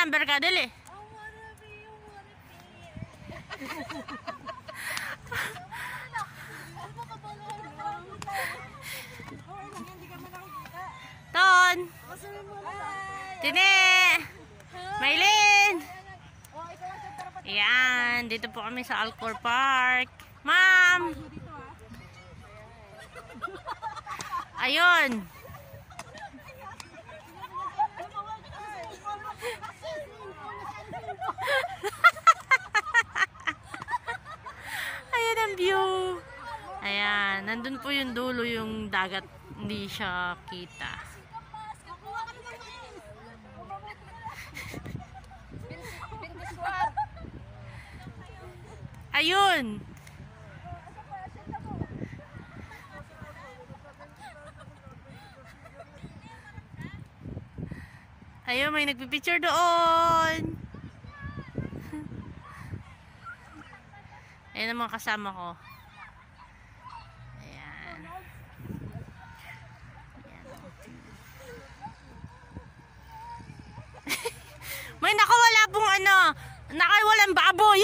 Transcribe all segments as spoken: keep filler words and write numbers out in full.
number ka, dali. Ton! Tine! Maylin! Ayan, dito po kami sa Alchor Park. Ma'am! Ayun! Ayan ang view. Ayan, nandun po yung dulo yung dagat. Hindi siya kita. Ayun. Ayun, may nagpipicture doon. Ayan ang mga kasama ko. Ayan. Ayan. May nakawala pong ano, nakawalang baboy.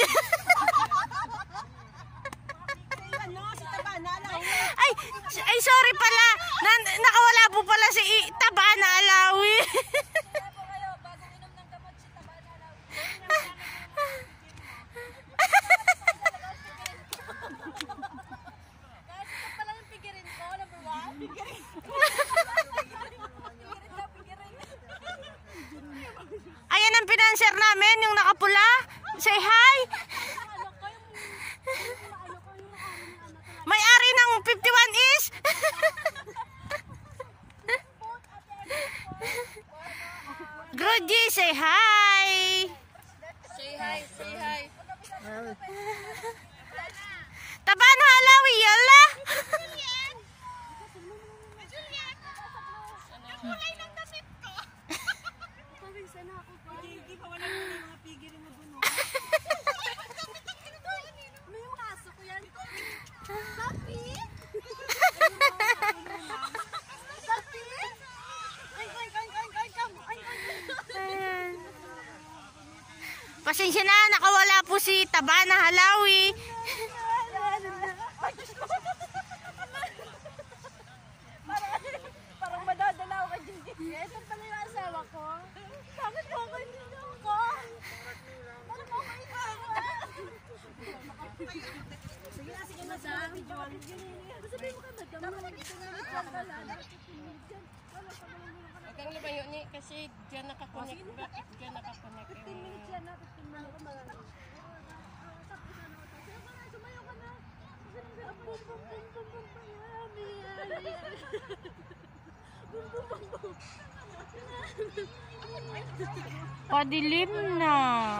Ay, ay sorry pala. Na, nakawala po pala si Taba na Alawi. Ayan ang pinanser namin, yung nakapula. Say hi. May-ari ng fifty-one is. Grody, say hi. Say hi, say hi. Taba na Alawi, yala. Kulay ng damit ko. Pawing sana ako pa. Hindi pa wala yung mga pigil mo doon. May mga aso ko yan. Papi? Papi? Ay, ay, ay, ay, ay, ay, ay. Pasensya na, nakawala po si Taba na Alawi. Parang madadala ako kay Jinky. Ito pala yung asawa ko. Bakit mo ako hindi ako? Bakit mo ako iwanan? Sige na, sige na sa video. Sabi mo ka, madam. Huwag kang lumayo ni kasi dyan nakakonect. Bakit dyan nakakonect? fifteen minutes yan na. fifteen minutes na. Sumayo ka na. Bum, bum, bum, bum, bum, Padilim na.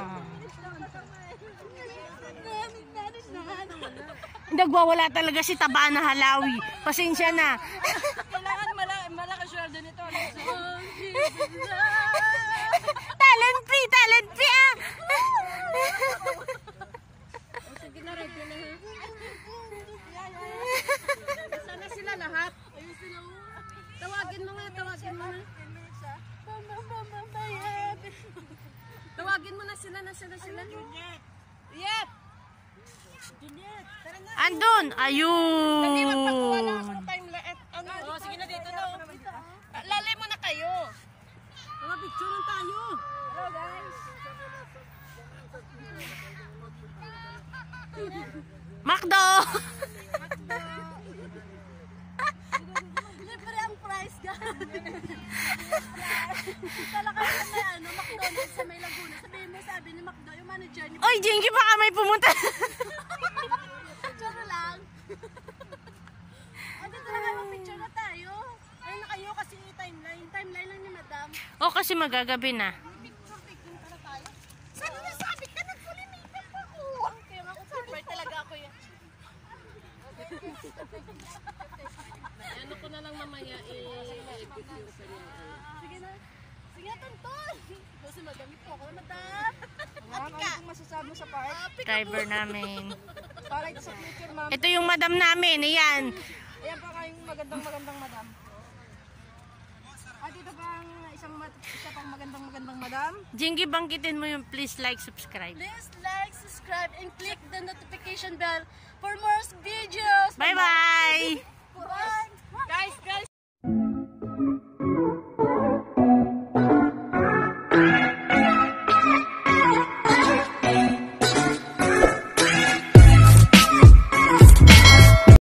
Nagwawala talaga si Taba na Alawi. Pasensya na. Kailangan malakas shoulder nito. Talent free, talent free ah. Sige na, ready na ha. Sana sila lahat. Ayun sila. Tawagin mo nga, tawagin mo na. Tawagin mo na sila na sila sila. Juliet. Juliet. Juliet. Tara na. Andun, ayun. Hindi magpakuha lang ako time lahat. Ano? Oh, sige na dito na. Lalay mo na kayo. Mga picture lang tayo. Hello guys. Macdo. Libre ang price guys. Talakay na na ano, McDonald's sa May Laguna. Sabihin mo, sabi ni Macdo, yung manager ni... Oy, Jinky, baka may pumunta. Picture lang. O, dito na kayo, picture na tayo. Ayun na kayo kasi timeline. Timeline lang ni Madam. O, kasi magagabi na. Picture, picture para tayo. Sabi na sabi ka, nag-fully-makeup ako. Kaya nga ako, surprise talaga ako yan. Ano ko na lang mamaya i-picture sa niya. Sige na. Sige na, Tonton. Kasi magamit po ako, Madam. Ano kung masasabi mo sa park? Driver namin. Para ito sa future, ma'am. Ito yung madam namin, ayan. Ayan pa kayong magandang magandang madam. At ito pang isang isa pang magandang magandang bang madam? Jingy, bangkitin mo yung please like, subscribe. Please like, subscribe, and click the notification bell for more videos. Bye-bye! Bye! Guys, guys!